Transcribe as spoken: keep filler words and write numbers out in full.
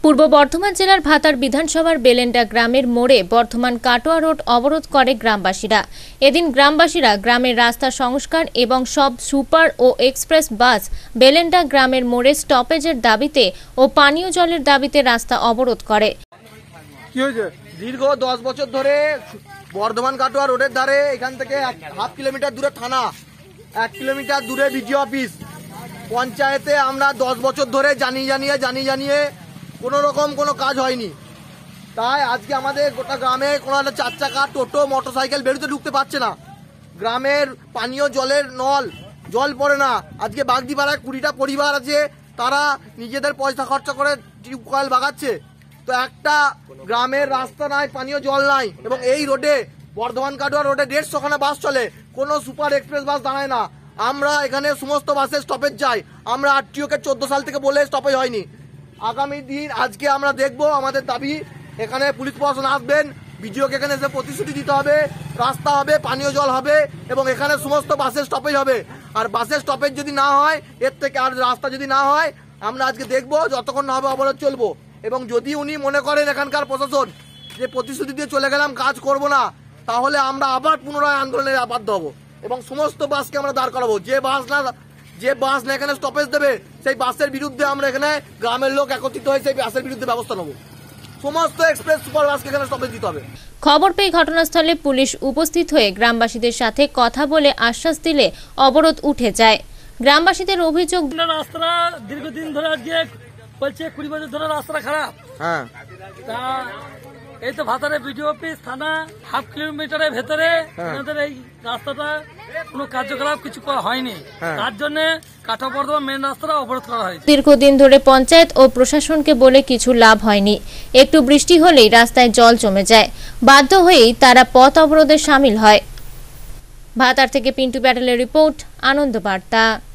পূর্ব বর্ধমান জেলার ভাতার বিধানসভার বেলেন্ডা গ্রামের মোড়ে বর্ধমান কাটোয়া রোড অবরোধ করে গ্রামবাসীরা। এদিন গ্রামবাসীরা গ্রামের রাস্তা সংস্কার এবং সব সুপার ও এক্সপ্রেস বাস বেলেন্ডা গ্রামের মোড়ে স্টপেজের দাবিতে ও পানীয় জলের দাবিতে রাস্তা অবরোধ করে। কি হয়েছে? দীর্ঘ দশ বছর ধরে বর্ধমান কাটোয়া রোডের ধারে এখান থেকে হাফ কিলোমিটার দূরে থানা, এক কিলোমিটার দূরে বিডিও অফিস, পঞ্চায়েতে আমরা দশ বছর ধরে জানিয়ে জানিয়ে জানিয়ে জানিয়ে কোনো রকম কোনো কাজ হয়নি। তাই আজকে আমাদের গোটা গ্রামে কোনো একটা চার চাকা, টোটো, মোটর সাইকেল বেরোতে ঢুকতে পারছে না। গ্রামের পানীয় জলের নল জল পড়ে না। আজকে বাগদিপাড়ায় কুড়িটা পরিবার আছে, তারা নিজেদের পয়সা খরচা করে টিউবওয়েল বাগাচ্ছে। তো একটা গ্রামের রাস্তা নাই, পানীয় জল নাই, এবং এই রোডে বর্ধমান কাটোয়া রোডে দেড়শোখানা বাস চলে, কোনো সুপার এক্সপ্রেস বাস দাঁড়ায় না। আমরা এখানে সমস্ত বাসের স্টপেজ চাই। আমরা আরটিওকে চোদ্দ সাল থেকে বলে স্টপেজ হয়নি। আগামী দিন আজকে আমরা দেখব, আমাদের দাবি এখানে পুলিশ প্রশাসন আসবেন, বিডিওকে এখানে এসে প্রতিশ্রুতি দিতে হবে, রাস্তা হবে, পানীয় জল হবে, এবং এখানে সমস্ত বাসের স্টপেজ হবে। আর বাসের স্টপেজ যদি না হয়, এর থেকে আর রাস্তা যদি না হয়, আমরা আজকে দেখব যতক্ষণ না হবে অবরোধ চলবো। এবং যদি উনি মনে করেন এখানকার প্রশাসন যে প্রতিশ্রুতি দিয়ে চলে গেলাম, কাজ করব না, তাহলে আমরা আবার পুনরায় আন্দোলনে বাধ্য হব এবং সমস্ত বাসকে আমরা দাঁড় করাবো। যে বাস না যে বাস না এখানে স্টপেজ দেবে, সেই বাসের বিরুদ্ধে আমরা এখানে গ্রামের লোক একত্রিত হয়ে সেই বাসের বিরুদ্ধে ব্যবস্থা নেব। সমস্ত এক্সপ্রেস সুপার বাসকে এখানে স্টপেজ দিতে হবে। খবর পেয়ে ঘটনাস্থলে পুলিশ উপস্থিত হয়ে গ্রামবাসীদের সাথে কথা বলে আশ্বাস দিলে অবরোধ উঠে যায়। গ্রামবাসীদের অভিযোগ, রাস্তা দীর্ঘদিন ধরে আজকে বলছে কুড়ি বছর ধরে রাস্তা খারাপ। হ্যাঁ, তা এই তো ভাতারে বিডিও অফিস, থানা, হাফ কিলোমিটারের ভেতরে আমাদের এই রাস্তাটা কোনো কার্যকলাপ কিছু করা হয়নি। তার জন্য কাটোয়া বর্ধমান মেন রাস্তাটা অবরোধ করা হয়েছে। দীর্ঘদিন ধরে পঞ্চায়েত ও প্রশাসনকে বলে কিছু লাভ হয়নি। একটু বৃষ্টি হলেই রাস্তায় জল জমে যায়। বাধ্য হয়েই তারা পথ অবরোধে সামিল হয়। ভাতার থেকে পিন্টু প্যাটেলের রিপোর্ট, আনন্দ বার্তা।